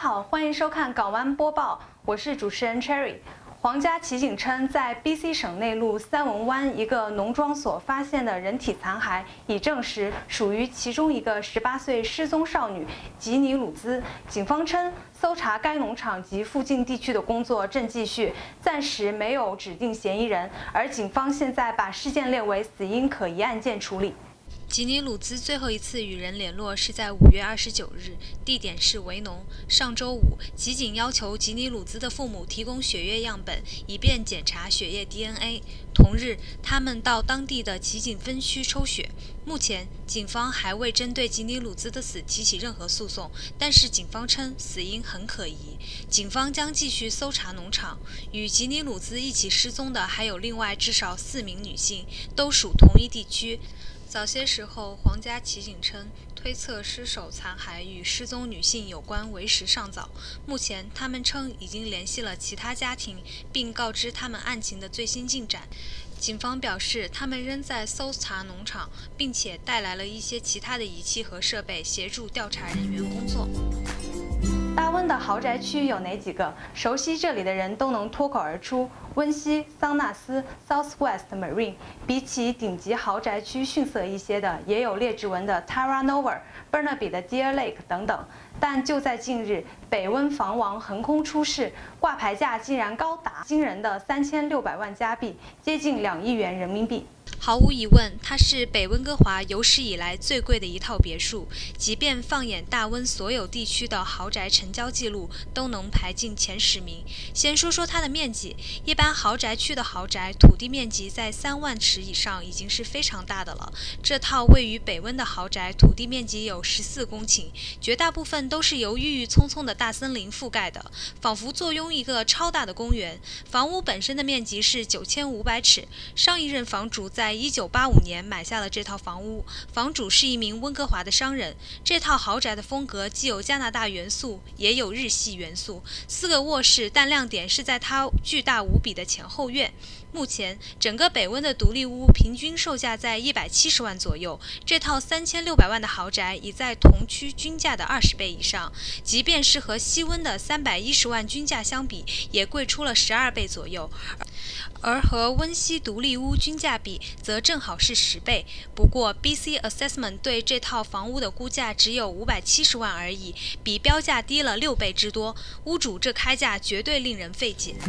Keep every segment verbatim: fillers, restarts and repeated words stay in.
好，欢迎收看港湾播报，我是主持人 Cherry。皇家骑警称，在 B C 省内陆三文湾一个农庄所发现的人体残骸，已证实属于其中一个十八岁失踪少女吉尼鲁兹。警方称，搜查该农场及附近地区的工作正继续，暂时没有指定嫌疑人，而警方现在把事件列为死因可疑案件处理。 吉尼鲁兹最后一次与人联络是在五月二十九日，地点是维农。上周五，吉警要求吉尼鲁兹的父母提供血液样本，以便检查血液 D N A。同日，他们到当地的吉警分区抽血。目前，警方还未针对吉尼鲁兹的死提起任何诉讼，但是警方称死因很可疑。警方将继续搜查农场。与吉尼鲁兹一起失踪的还有另外至少四名女性，都属同一地区。早些时候，皇家骑警称，推测尸首残骸与失踪女性有关为时尚早。目前，他们称已经联系了其他家庭，并告知他们案情的最新进展。警方表示，他们仍在搜查农场，并且带来了一些其他的仪器和设备，协助调查人员工作。 大温的豪宅区有哪几个？熟悉这里的人都能脱口而出：温西、桑纳斯、Southwest Marine。比起顶级豪宅区逊色一些的，也有列治文的 Terra Nova、Burnaby 的 Deer Lake 等等。但就在近日，北温房王横空出世，挂牌价竟然高达惊人的三千六百万加币，接近两亿元人民币。 毫无疑问，它是北温哥华有史以来最贵的一套别墅。即便放眼大温所有地区的豪宅成交记录，都能排进前十名。先说说它的面积，一般豪宅区的豪宅土地面积在三万尺以上已经是非常大的了。这套位于北温的豪宅土地面积有十四公顷，绝大部分都是由郁郁葱葱的大森林覆盖的，仿佛坐拥一个超大的公园。房屋本身的面积是九千五百尺，上一任房主在一九八五年买下了这套房屋，房主是一名温哥华的商人。这套豪宅的风格既有加拿大元素，也有日系元素。四个卧室，但亮点是在它巨大无比的前后院。目前，整个北温的独立屋平均售价在一百七十万左右，这套三千六百万的豪宅已在同区均价的二十倍以上，即便是和西温的三百一十万均价相比，也贵出了十二倍左右。而和温西独立屋均价比，则正好是十倍。不过 ，B C Assessment 对这套房屋的估价只有五百七十万而已，比标价低了六倍之多。屋主这开价绝对令人费解。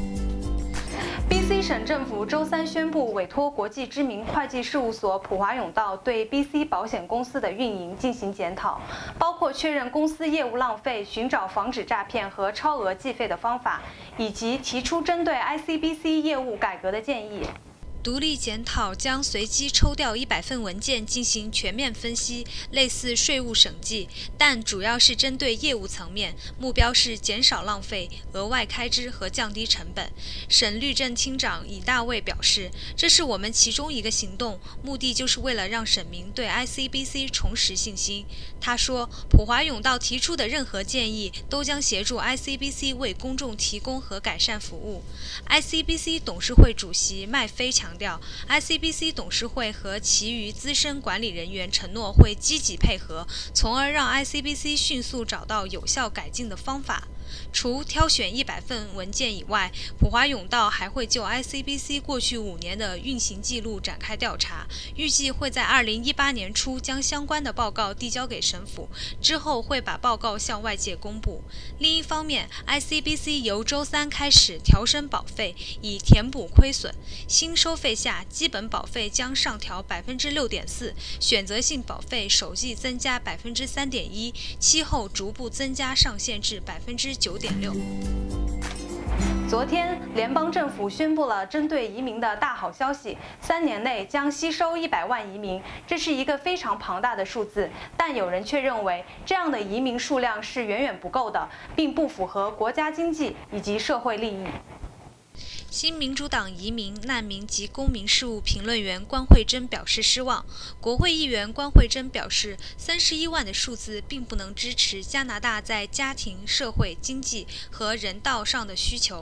B C 省政府周三宣布，委托国际知名会计事务所普华永道对 B C 保险公司的运营进行检讨，包括确认公司业务浪费、寻找防止诈骗和超额计费的方法，以及提出针对 I C B C 业务改革的建议。 独立检讨将随机抽调一百份文件进行全面分析，类似税务审计，但主要是针对业务层面，目标是减少浪费、额外开支和降低成本。省律政厅长尹大卫表示，这是我们其中一个行动，目的就是为了让省民对 I C B C 重拾信心。他说，普华永道提出的任何建议都将协助 I C B C 为公众提供和改善服务。I C B C 董事会主席麦菲强调，I C B C 董事会和其余资深管理人员承诺会积极配合，从而让 I C B C 迅速找到有效改进的方法。除挑选一百份文件以外，普华永道还会就 I C B C 过去五年的运行记录展开调查，预计会在二零一八年初将相关的报告递交给省府，之后会把报告向外界公布。另一方面 ，I C B C 由周三开始调升保费，以填补亏损。新收费下，基本保费将上调百分之六点四，选择性保费首季增加百分之三点一，期后逐步增加上限至百分之九点六。 昨天，联邦政府宣布了针对移民的大好消息，三年内将吸收一百万移民，这是一个非常庞大的数字。但有人却认为，这样的移民数量是远远不够的，并不符合国家经济以及社会利益。 新民主党移民、难民及公民事务评论员关慧珍表示失望。国会议员关慧珍表示，三十一万的数字并不能支持加拿大在家庭、社会、经济和人道上的需求。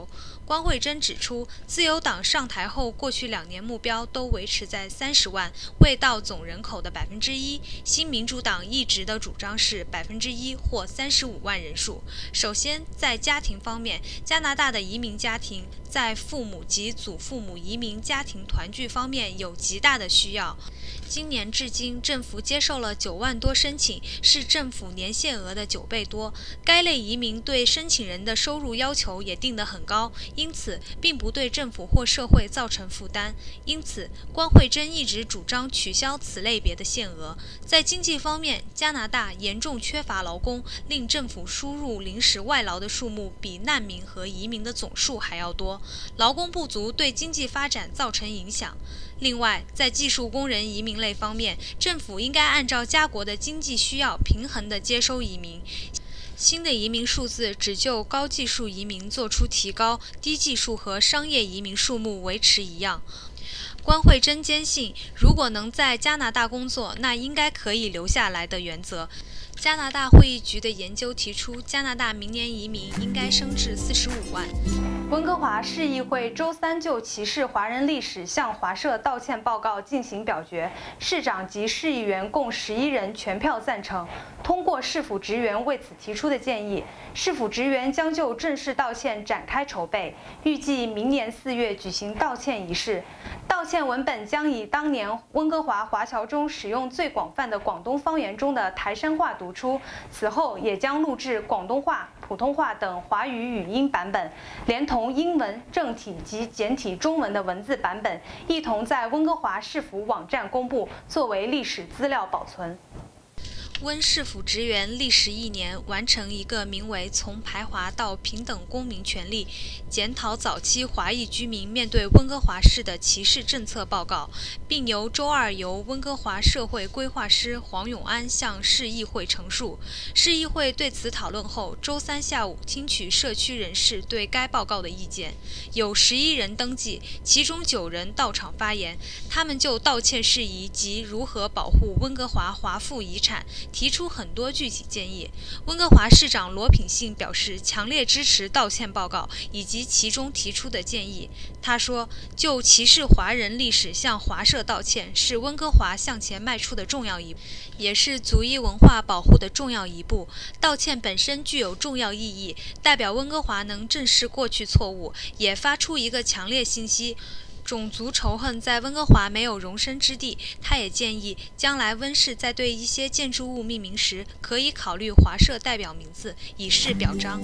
关慧珍指出，自由党上台后，过去两年目标都维持在三十万，未到总人口的百分之一。新民主党一直的主张是百分之一或三十五万人数。首先，在家庭方面，加拿大的移民家庭在父母及祖父母移民家庭团聚方面有极大的需要。今年至今，政府接受了九万多申请，是政府年限额的九倍多。该类移民对申请人的收入要求也定得很高，因此并不对政府或社会造成负担。因此，关慧珍一直主张取消此类别的限额。在经济方面，加拿大严重缺乏劳工，令政府输入临时外劳的数目比难民和移民的总数还要多。劳工不足对经济发展造成影响。另外，在技术工人移民类方面，政府应该按照家国的经济需要平衡地接收移民。新的移民数字只就高技术移民做出提高，低技术和商业移民数目维持一样。关慧珍坚信，如果能在加拿大工作，那应该可以留下来的原则。加拿大会议局的研究提出，加拿大明年移民应该升至四十五万。 温哥华市议会周三就歧视华人历史向华社道歉报告进行表决，市长及市议员共十一人全票赞成，通过市府职员为此提出的建议。市府职员将就正式道歉展开筹备，预计明年四月举行道歉仪式。道歉文本将以当年温哥华华侨中使用最广泛的广东方言中的台山话读出，此后也将录制广东话、普通话等华语语音版本，连同英文正体及简体中文的文字版本，一同在温哥华市府网站公布，作为历史资料保存。 温市府职员历时一年完成一个名为《从排华到平等公民权利：检讨早期华裔居民面对温哥华市的歧视政策》报告，并由周二由温哥华社会规划师黄永安向市议会陈述。市议会对此讨论后，周三下午听取社区人士对该报告的意见，有十一人登记，其中九人到场发言，他们就道歉事宜及如何保护温哥华华埠遗产提出很多具体建议。温哥华市长罗品信表示强烈支持道歉报告以及其中提出的建议。他说，就歧视华人历史向华社道歉是温哥华向前迈出的重要一步，也是族裔文化保护的重要一步。道歉本身具有重要意义，代表温哥华能正视过去错误，也发出一个强烈信息，种族仇恨在温哥华没有容身之地。他也建议，将来温市在对一些建筑物命名时，可以考虑华社代表名字，以示表彰。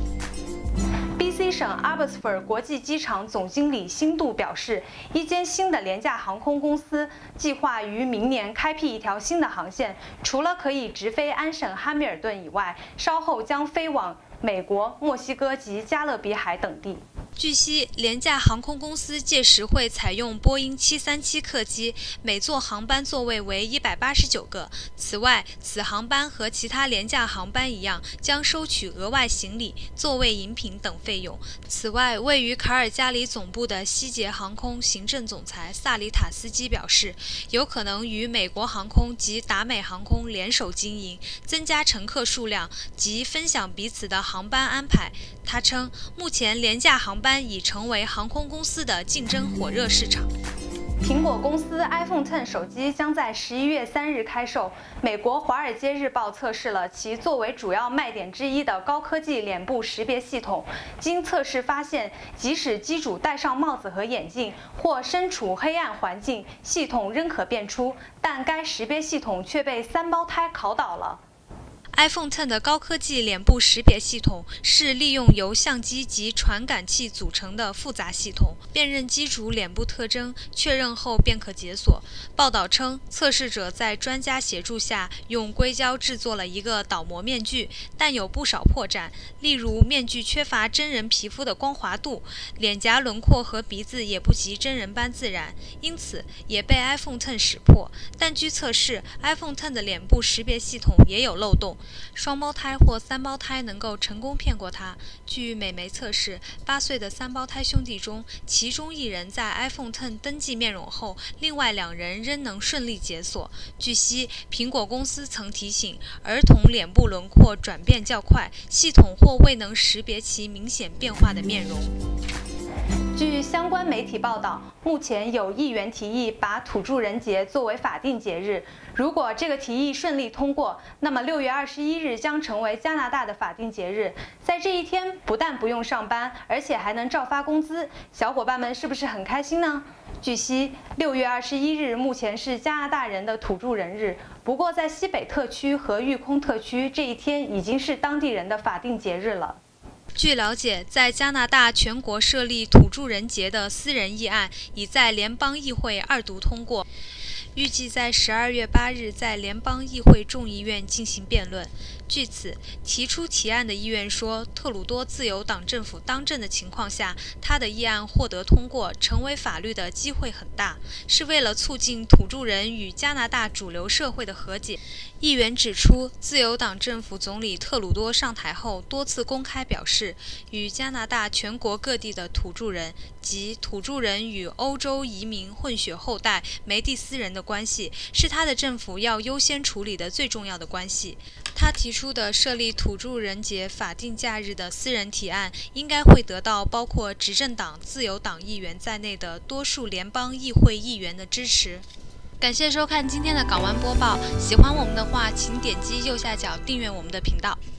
B C 省 Abbotsford 国际机场总经理辛度表示，一间新的廉价航空公司计划于明年开辟一条新的航线，除了可以直飞安省汉密尔顿以外，稍后将飞往美国、墨西哥及加勒比海等地。 据悉，廉价航空公司届时会采用波音七三七客机，每座航班座位为一百八十九个。此外，此航班和其他廉价航班一样，将收取额外行李、座位饮品等费用。此外，位于卡尔加里总部的西捷航空行政总裁萨里塔斯基表示，有可能与美国航空及达美航空联手经营，增加乘客数量及分享彼此的航班安排。他称，目前廉价航班已成为航空公司的竞争火热市场。 苹果公司 iPhone X 手机将在十一月三日开售。美国《华尔街日报》测试了其作为主要卖点之一的高科技脸部识别系统。经测试发现，即使机主戴上帽子和眼镜，或身处黑暗环境，系统仍可辨出，但该识别系统却被三胞胎考倒了。 iPhone X 的高科技脸部识别系统是利用由相机及传感器组成的复杂系统，辨认机主脸部特征，确认后便可解锁。报道称，测试者在专家协助下用硅胶制作了一个倒模面具，但有不少破绽，例如面具缺乏真人皮肤的光滑度，脸颊轮廓和鼻子也不及真人般自然，因此也被 iPhone X 识破。但据测试 ，iPhone X 的脸部识别系统也有漏洞。双胞胎或三胞胎能够成功骗过他。据美媒测试，八岁的三胞胎兄弟中，其中一人在 iPhone X 登记面容后，另外两人仍能顺利解锁。据悉，苹果公司曾提醒，儿童脸部轮廓转变较快，系统或未能识别其明显变化的面容。 据相关媒体报道，目前有议员提议把土著人节作为法定节日。如果这个提议顺利通过，那么六月二十一日将成为加拿大的法定节日。在这一天，不但不用上班，而且还能照发工资，小伙伴们是不是很开心呢？据悉，六月二十一日目前是加拿大人的土著人日，不过在西北特区和育空特区，这一天已经是当地人的法定节日了。 据了解，在加拿大全国设立土著人节的私人议案已在联邦议会二读通过，预计在十二月八日在联邦议会众议院进行辩论。据此，提出提案的议员说，特鲁多自由党政府当政的情况下，他的议案获得通过，成为法律的机会很大，是为了促进土著人与加拿大主流社会的和解。议员指出，自由党政府总理特鲁多上台后多次公开表示，与加拿大全国各地的土著人及土著人与欧洲移民混血后代梅蒂斯人的关系，是他的政府要优先处理的最重要的关系。他提出的设立土著人节法定假日的私人提案，应该会得到包括执政党、自由党议员在内的多数联邦议会议员的支持。感谢收看今天的港湾播报，喜欢我们的话，请点击右下角订阅我们的频道。